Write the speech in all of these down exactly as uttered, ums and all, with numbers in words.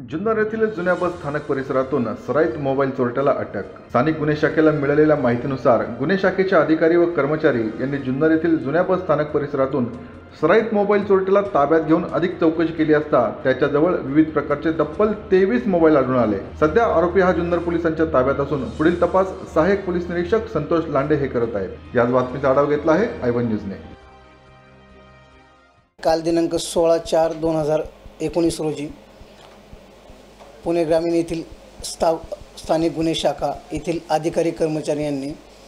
जुन्नर येथील जुन्या बस स्थानक परिसरातून सराईत मोबाईल चोरट्याला अटक। स्थानिक गुन्हे शाखेला मिळालेल्या माहितीनुसार गुन्हे शाखेचे अधिकारी व कर्मचारी यांनी जुन्नर येथील जुन्या बस स्थानक परिसरातून सराईत मोबाईल चोरट्याला ताब्यात घेऊन अधिक चौकशी केली असता त्याच्याजवळ विविध प्रकारचे तब्बल तेवीस मोबाईल आढळून आले। सध्या आरोपी हा जुन्नर पोलिसांच्या ताब्यात असून पुढील तपास सहाय्यक पोलीस निरीक्षक संतोष लांडे हे करत आहेत। याच बातमीचा आढावा घेतला आहे आय वन न्यूजने। काल दिनांक सोळा चार दोन हजार एकोणीस रोजी पुणे ग्रामीण येथील स्था स्थानिक गुन्हे शाखा येथील अधिकारी कर्मचारी यांनी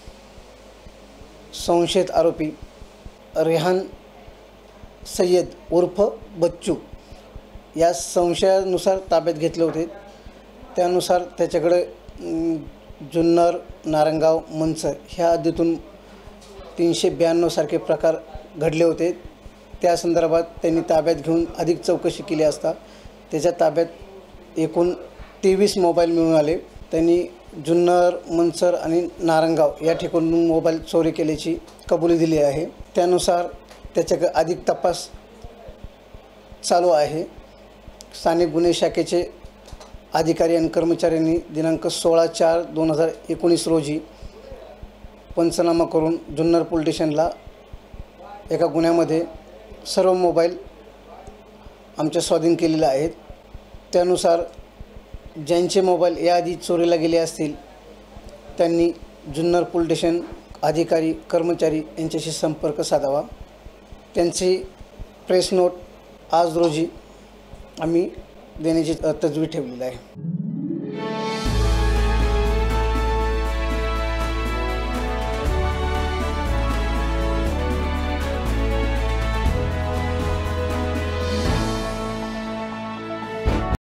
संशयित आरोपी रेहान सय्यद उर्फ बच्चू या संशयानुसार ताब्यात घेतले होते। त्यानुसार त्याच्याकडे जुन्नर, नारंगाव, मंचर ह्या हद्दीतून तीनशे ब्याण्णव सारखे प्रकार घडले होते। त्या संदर्भात त्यांनी ताब्यात घेऊन अधिक चौकशी केली असता त्याच्या ताब्यात एकूण तेवीस मोबाईल मिळून आले। त्यांनी जुन्नर, मंचर आणि नारंगाव या ठिकाणून मोबाईल चोरी केल्याची कबुली दिली आहे। त्यानुसार त्याच्याकडे अधिक तपास चालू आहे। स्थानिक गुन्हे शाखेचे अधिकारी आणि कर्मचाऱ्यांनी दिनांक सोळा चार दोन हजार एकोणीस रोजी पंचनामा करून जुन्नर पोलीस स्टेशनला एका गुन्ह्यामध्ये सर्व मोबाईल आमच्या स्वाधीन केलेले आहेत। त्यानुसार ज्यांचे मोबाईल याआधी चोरीला गेले असतील त्यांनी जुन्नर पोलीस स्टेशन अधिकारी कर्मचारी यांच्याशी संपर्क साधावा। त्यांची प्रेस नोट आज रोजी आम्ही देण्याची तजवीज ठेवलेली आहे।